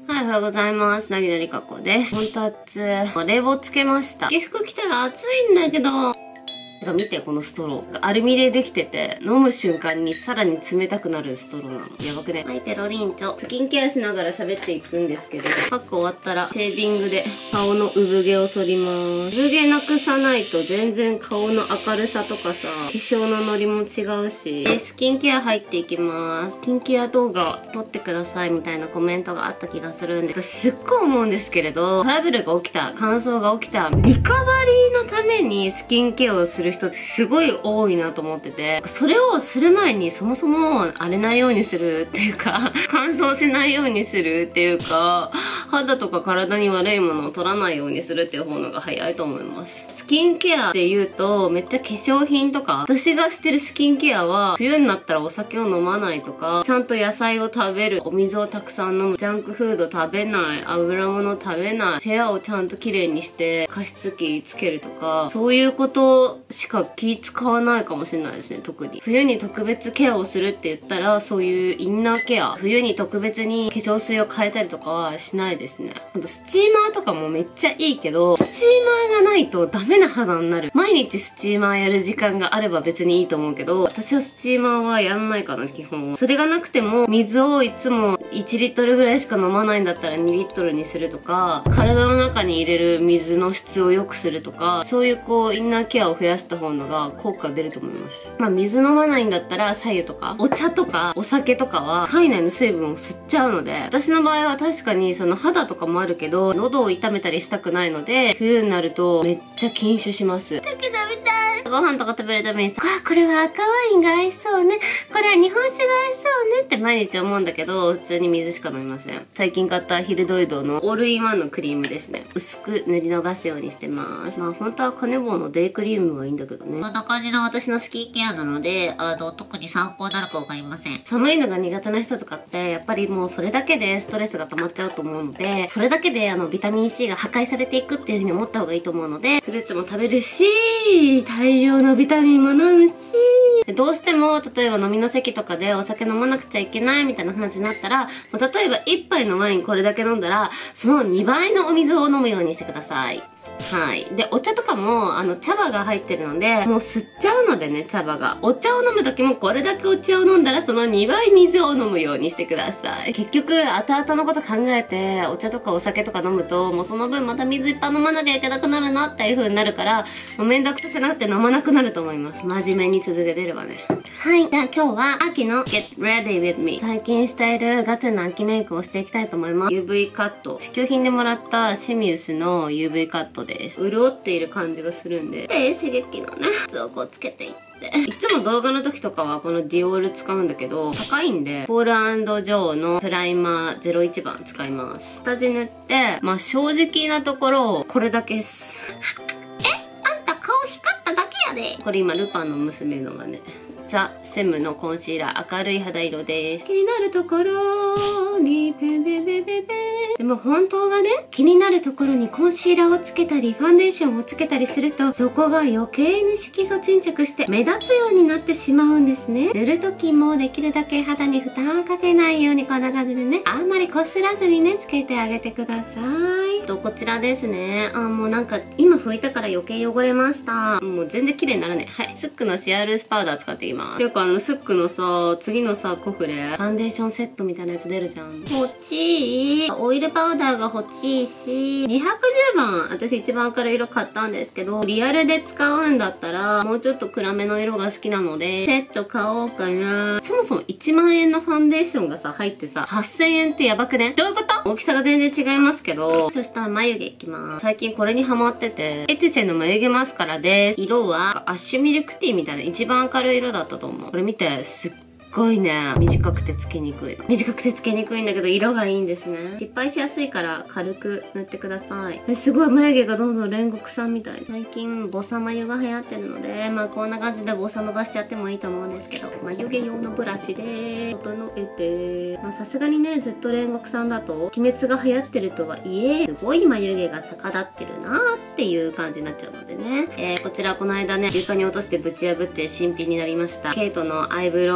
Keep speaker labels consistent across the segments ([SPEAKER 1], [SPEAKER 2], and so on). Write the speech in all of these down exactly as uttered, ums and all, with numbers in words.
[SPEAKER 1] はい、おはようございます。なぎのりかこです。ほんと暑い。冷房つけました。着服着たら暑いんだけど、見て、このストロー。アルミでできてて、飲む瞬間にさらに冷たくなるストローなの。やばくね。はい、ペロリンチョ。スキンケアしながら喋っていくんですけど、パック終わったら、シェービングで顔の産毛を取ります。産毛なくさないと全然顔の明るさとかさ、化粧のノリも違うし、で、スキンケア入っていきます。スキンケア動画撮ってくださいみたいなコメントがあった気がするんで、すっごい思うんですけれど、トラブルが起きた、乾燥が起きた、リカバリーのためにスキンケアをする人ってすごい多いなと思ってて、それをする前にそもそも荒れないようにするっていうか、乾燥しないようにするっていうか、肌とか体に悪いものを取らないようにするっていう方のが早いと思います。スキンケアって言うと、めっちゃ化粧品とか、私がしてるスキンケアは、冬になったらお酒を飲まないとか、ちゃんと野菜を食べる、お水をたくさん飲む、ジャンクフード食べない、油物食べない、部屋をちゃんと綺麗にして加湿器つけるとか、そういうことしか気使わないかもしれないですね、特に。冬に特別ケアをするって言ったら、そういうインナーケア、冬に特別に化粧水を変えたりとかはしないですね。あとスチーマーとかもめっちゃいいけど、スチーマーがないとダメな肌になる。毎日スチーマーやる時間があれば別にいいと思うけど、私はスチーマーはやんないかな、基本。それがなくても、水をいつもいちリットルぐらいしか飲まないんだったらにリットルにするとか、体の中に入れる水の質を良くするとか、そういうこう、インナーケアを増やした方のが効果出ると思います。まあ、水飲まないんだったら、白湯とか、お茶とか、お酒とかは、体内の水分を吸っちゃうので、私の場合は確かにその肌とかもあるけど、喉を痛めたりしたくないので、冬になるとめっちゃ禁酒します。酒食べたい。ご飯とか食べるためにさ、あ、これは赤ワインが合いそうね。これは日本酒が合いそうねって毎日思うんだけど、普通に水しか飲みません。最近買ったヒルドイドのオールインワンのクリームですね。薄く塗り伸ばすようにしてます。まあ本当はカネボウのデイクリームがいいんだけどね。こんな感じの私のスキンケアなので、あの、特に参考になるかわかりません。寒いのが苦手な人とかって、やっぱりもうそれだけでストレスが溜まっちゃうと思うので、それだけであの、ビタミン C が破壊されていくっていう風に思った方がいいと思うので、フルーツも食べるし、大量のビタミンも飲むし、どうしても、例えば飲みの席とかでお酒飲まなくちゃいけないみたいな話になったら、例えばいっぱいのワインこれだけ飲んだら、そのにばいのお水を飲むようにしてください。はい。で、お茶とかも、あの、茶葉が入ってるので、もう吸っちゃうのでね、茶葉が。お茶を飲むときもこれだけお茶を飲んだら、そのにばい水を飲むようにしてください。結局、後々のこと考えて、お茶とかお酒とか飲むと、もうその分また水いっぱい飲まなきゃいけなくなるなっていう風になるから、もうめんどくさくなって飲まなくなると思います。真面目に続けてればね。はい。じゃあ今日は、秋の Get Ready With Me。最近しているガチな秋メイクをしていきたいと思います。ユーブイ カット。試供品でもらったシミウスの ユーブイ カットです。潤っている感じがするんで。で、刺激のね、質をこうつけていって。いつも動画の時とかはこのディオール使うんだけど、高いんで、ポール&ジョーのプライマーゼロいちばん使います。下地塗って、まあ正直なところ、これだけです。え？あんた顔光っただけやで。これ今、ルパンの娘のがね。ザ・セムのコンシーラー、明るい肌色です。気になるところに、ペペペペペ。でも本当はね、気になるところにコンシーラーをつけたり、ファンデーションをつけたりすると、そこが余計に色素沈着して目立つようになってしまうんですね。塗るときもできるだけ肌に負担をかけないようにこんな感じでね、あんまりこすらずにね、つけてあげてください。と、こちらですね。あ、もうなんか、今拭いたから余計汚れました。もう全然綺麗にならない。はい。スックのシアールースパウダー使っていきます。よくあの、スックのさ、次のさ、コフレ、ファンデーションセットみたいなやつ出るじゃん。欲しい。オイルパウダーが欲しいし、にひゃくじゅうばん、私一番明るい色買ったんですけど、リアルで使うんだったら、もうちょっと暗めの色が好きなので、セット買おうかな。そもそもいちまんえんのファンデーションがさ、入ってさ、はっせんえんってやばくね？どういうこと？大きさが全然違いますけど、そしたら眉毛いきます。最近これにハマってて、エチュセの眉毛マスカラです。色は、アッシュミルクティーみたいな一番明るい色だったと思う。これ見て、すっごいね、短くてつけにくい。短くてつけにくいんだけど、色がいいんですね。失敗しやすいから軽く塗ってください。え、すごい眉毛がどんどん煉獄さんみたい。最近、ボサ眉が流行ってるので、まあこんな感じでボサ伸ばしちゃってもいいと思うんですけど、眉毛用のブラシで、整えて、まあさすがにね、ずっと煉獄さんだと、鬼滅が流行ってるとはいえ、すごい眉毛が逆立ってるなーっていう感じになっちゃうのでね。えー、こちらこの間ね、床に落としてぶち破って新品になりました。ケイトのアイブロウになりました。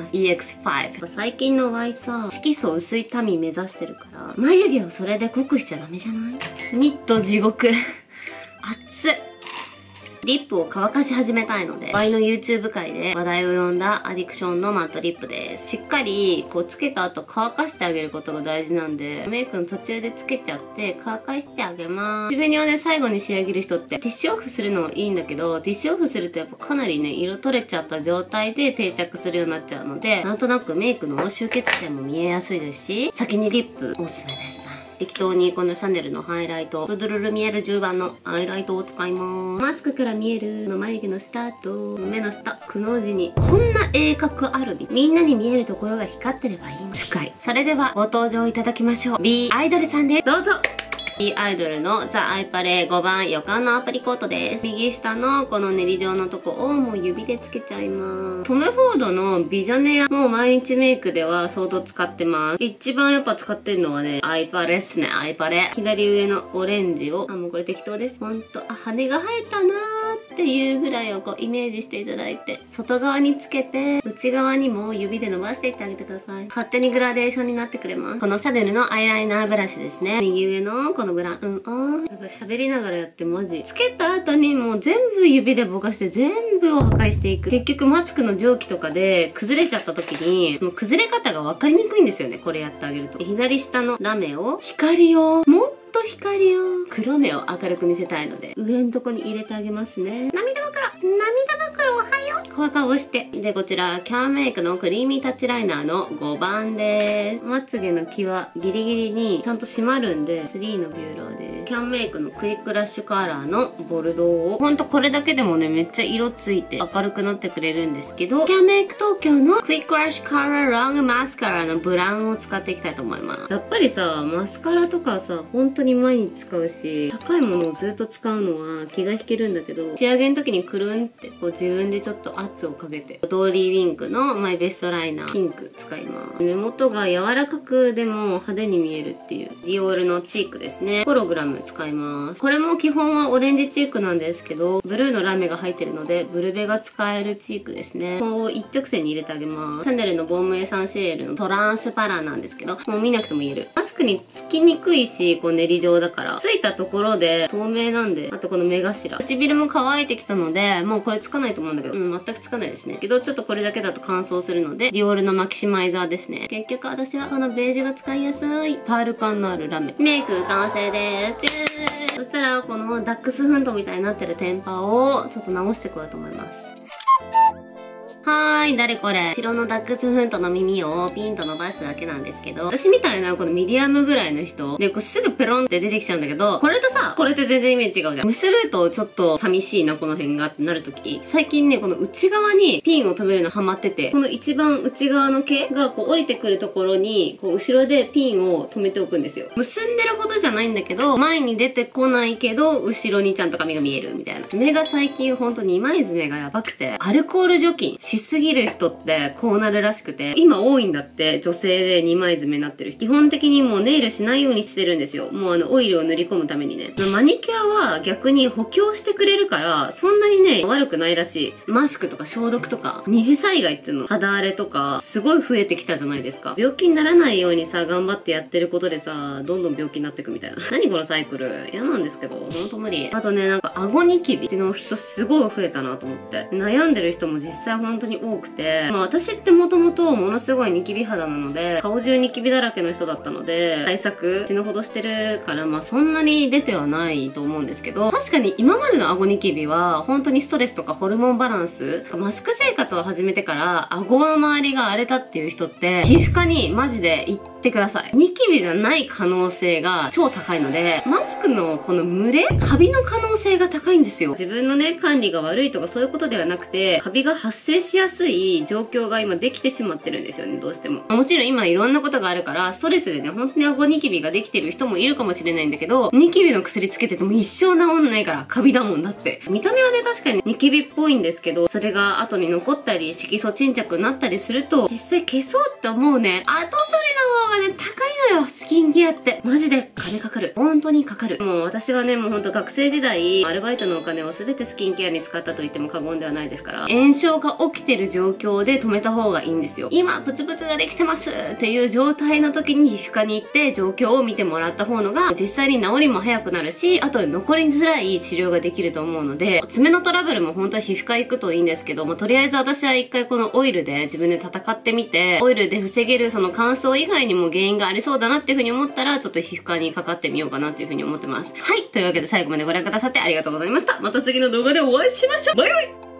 [SPEAKER 1] ます。イーエックスファイブ。最近のワイさ、色素薄い民目指してるから、眉毛をそれで濃くしちゃダメじゃない？ニット地獄。熱っ。リップを乾かし始めたいので、ワイの YouTube 界で話題を呼んだアディクションのマットリップです。しっかり、こうつけた後乾かしてあげることが大事なんで、メイクの途中でつけちゃって乾かしてあげます。口紅をね、最後に仕上げる人ってティッシュオフするのいいんだけど、ティッシュオフするとやっぱかなりね、色取れちゃった状態で定着するようになっちゃうので、なんとなくメイクの集結点も見えやすいですし、先にリップおすすめです。適当にこのシャネルのハイライト、ドゥルルル見えるじゅうばんのハイライトを使います。マスクから見えるの眉毛の下と目の下、くの字にこんな鋭角あるび。みんなに見えるところが光ってればいいの。深い。それではご登場いただきましょう。B アイドルさんです。どうぞ。B アイドルのザ・アイパレごばん予感のアプリコートです。右下のこの練り状のとこをもう指でつけちゃいます。トム・フォードのビジョネアもう毎日メイクでは相当使ってます。一番やっぱ使ってるのはね、アイパレっすね、アイパレ。左上のオレンジを、あ、もうこれ適当です。ほんと、あ、羽が生えたなーっていうぐらいをこうイメージしていただいて、外側につけて、内側にも指で伸ばしていってあげてください。勝手にグラデーションになってくれます。このシャネルのアイライナーブラシですね。右上のこのブラウンオン。やっぱ喋りながらやってマジ。つけた後にもう全部指でぼかして全部を破壊していく。結局マスクの蒸気とかで崩れちゃった時に、その崩れ方が分かりにくいんですよね。これやってあげると。左下のラメを、光を、もっと光を、黒目を明るく見せたいので、上のとこに入れてあげますね。涙袋涙袋おはようこういう顔して。で、こちら、キャンメイクのクリーミータッチライナーのごばんです。まつげの際、ギリギリにちゃんと締まるんで、スリーのビューラーです。キャンメイクのクイックラッシュカラーのボルドーを、ほんとこれだけでもね、めっちゃ色ついて明るくなってくれるんですけど、キャンメイク東京のクイックラッシュカラーロングマスカラのブラウンを使っていきたいと思います。やっぱりさ、マスカラとかさ、本当に毎日使うし、高いものをずっと使うのは気が引けるんだけど、仕上げの時にくるんってこう自分でちょっと圧をかけて、ドーリーウィンクのマイベストライナーピンク使います。目元が柔らかくでも派手に見えるっていうディオールのチークですね。ホログラム使います。これも基本はオレンジチークなんですけど、ブルーのラメが入ってるので、ブルベが使えるチークですね。こう一直線に入れてあげます。シャネルのボームエサンシエルのトランスパラなんですけど、もう見なくても言える。マスクにつきにくいし、こう練り状だから、ついたところで透明なんで、あとこの目頭。唇も乾いてきたので、もうこれつかないと思うんだけど、うん、全くつかないですね。けど、ちょっとこれだけだと乾燥するので、ディオールのマキシマイザーですね。結局私はこのベージュが使いやすい、パール感のあるラメ。メイク完成です。チューそしたら、このダックスフントみたいになってるテンパを、ちょっと直してこようと思います。はーい、誰これ。白のダックスフントの耳をピンと伸ばすだけなんですけど、私みたいなこのミディアムぐらいの人で、こうすぐペロンって出てきちゃうんだけど、これとさ、これって全然イメージ違うじゃん。結ぶとちょっと寂しいな、この辺がってなるとき、最近ね、この内側にピンを止めるのハマってて、この一番内側の毛がこう降りてくるところに、こう後ろでピンを止めておくんですよ。結んでるほどじゃないんだけど、前に出てこないけど、後ろにちゃんと髪が見えるみたいな。目が最近ほんと二枚爪がやばくて、アルコール除菌しすぎる人ってこうなるらしくて、今多いんだって、女性で二枚爪になってる人。基本的にもうネイルしないようにしてるんですよ。もうあの、オイルを塗り込むためにね。マニキュアは逆に補強してくれるから、そんなにね、悪くないらしい。マスクとか消毒とか、二次災害っていうの、肌荒れとか、すごい増えてきたじゃないですか。病気にならないようにさ、頑張ってやってることでさ、どんどん病気になってくみたいな。何このサイクル。嫌なんですけど、ほんと無理。あとね、なんか、顎ニキビっていうの人すごい増えたなと思って。悩んでる人も実際本当に多くて、まあ私ってもともとものすごいニキビ肌なので、顔中ニキビだらけの人だったので、対策死ぬほどしてるから、まあそんなに出てはないと思うんですけど、確かに今までの顎ニキビは、本当にストレスとかホルモンバランス、マスク生活を始めてから、顎の周りが荒れたっていう人って、皮膚科にマジで行ってください。ニキビじゃない可能性が超高いので、マスクのこの蒸れカビの可能性が高いんですよ。自分のね、管理が悪いとかそういうことではなくて、カビが発生しやすい状況が今できてしまってるんですよね、どうしても。もちろん今いろんなことがあるから、ストレスでね、本当に顎ニキビができてる人もいるかもしれないんだけど、ニキビの薬つけてても一生治んないから、カビだもんだって。見た目はね、確かにニキビっぽいんですけど、それが後に残ったり、色素沈着になったりすると、実際消そうって思うね、後処理の方がね、高いのよ、スキンケアって。マジで金かかる。本当にかかる。もう私はね、もうほんと学生時代、アルバイトのお金を全てスキンケアに使ったと言っても過言ではないですから、炎症が起きてる状況で止めた方がいいんですよ。今、ブツブツができてますっていう状態の時に皮膚科に行って状況を見てもらった方のが、実際に治りも早くなるし、あと残りづらい治療ができると思うので、爪のトラブルも本当は皮膚科行くといいんですけども、とりあえず私は一回このオイルで自分で戦ってみて、オイルで防げるその乾燥以外にも原因がありそうだなっていう風に思ったら、ちょっと皮膚科にかかってみようかなっていう風に思ってます。はい。というわけで最後までご覧くださってありがとうございました。また次の動画でお会いしましょう。バイバイ。